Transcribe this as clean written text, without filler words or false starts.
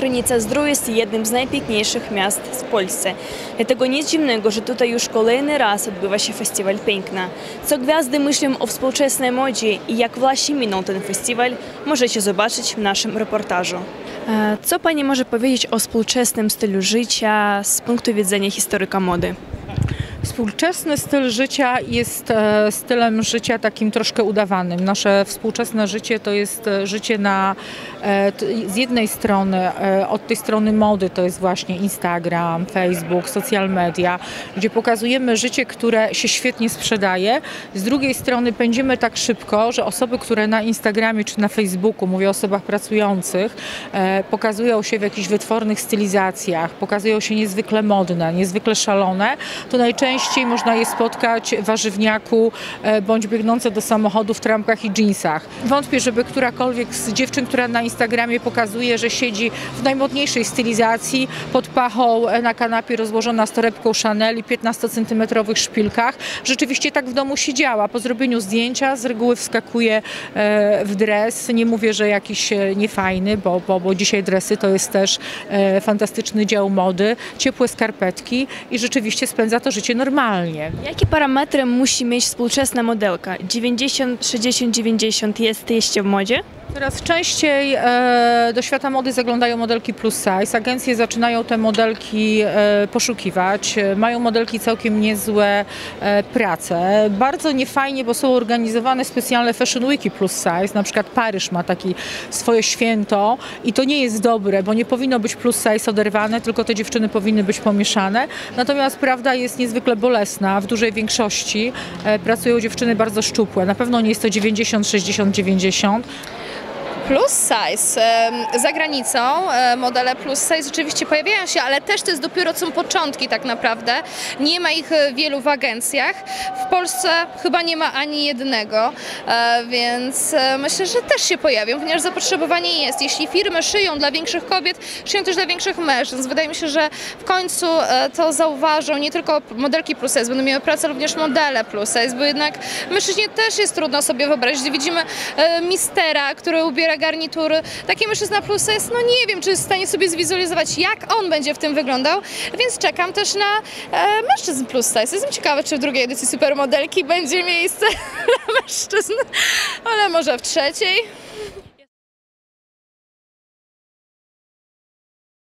Krynica-Zdrój jest jednym z najpiękniejszych miast w Polsce. Dlatego nic dziwnego, że tutaj już kolejny raz odbywa się Festiwal Piękna. Co gwiazdy myślą o współczesnej modzie i jak właśnie minął ten festiwal, możecie zobaczyć w naszym reportażu. Co Pani może powiedzieć o współczesnym stylu życia z punktu widzenia historyka mody? Współczesny styl życia jest stylem życia takim troszkę udawanym. Nasze współczesne życie to jest życie z jednej strony, od tej strony mody to jest właśnie Instagram, Facebook, social media, gdzie pokazujemy życie, które się świetnie sprzedaje. Z drugiej strony pędzimy tak szybko, że osoby, które na Instagramie czy na Facebooku, mówię o osobach pracujących, pokazują się w jakichś wytwornych stylizacjach, pokazują się niezwykle modne, niezwykle szalone, to najczęściej można je spotkać w warzywniaku bądź biegnące do samochodu w trampkach i dżinsach. Wątpię, żeby którakolwiek z dziewczyn, która na Instagramie pokazuje, że siedzi w najmodniejszej stylizacji, pod pachą na kanapie rozłożona z torebką Chanel i 15-centymetrowych szpilkach, rzeczywiście tak w domu siedziała. Po zrobieniu zdjęcia z reguły wskakuje w dres. Nie mówię, że jakiś niefajny, bo dzisiaj dresy to jest też fantastyczny dział mody, ciepłe skarpetki i rzeczywiście spędza to życie normalnie. Jakie parametry musi mieć współczesna modelka? 90, 60, 90 jest w modzie? Coraz częściej do świata mody zaglądają modelki plus size. Agencje zaczynają te modelki poszukiwać. Mają modelki całkiem niezłe prace. Bardzo niefajnie, bo są organizowane specjalne fashion weeki plus size. Na przykład Paryż ma takie swoje święto i to nie jest dobre, bo nie powinno być plus size oderwane, tylko te dziewczyny powinny być pomieszane. Natomiast prawda jest niezwykle bolesna. W dużej większości pracują dziewczyny bardzo szczupłe. Na pewno nie jest to 90, 60, 90. Plus size. Za granicą modele plus size rzeczywiście pojawiają się, ale też to jest dopiero są początki tak naprawdę. Nie ma ich wielu w agencjach. W Polsce chyba nie ma ani jednego, więc myślę, że też się pojawią, ponieważ zapotrzebowanie jest. Jeśli firmy szyją dla większych kobiet, szyją też dla większych mężczyzn. Wydaje mi się, że w końcu to zauważą nie tylko modelki plus size, będą miały pracę również modele plus size, bo jednak mężczyźnie też jest trudno sobie wyobrazić. Gdy widzimy mistera, który ubiera garnitury. Taki mężczyzna plus size, no nie wiem, czy jest w stanie sobie zwizualizować, jak on będzie w tym wyglądał, więc czekam też na mężczyzn plus size. Jestem ciekawa, czy w drugiej edycji Supermodelki będzie miejsce dla mężczyzn, ale może w trzeciej.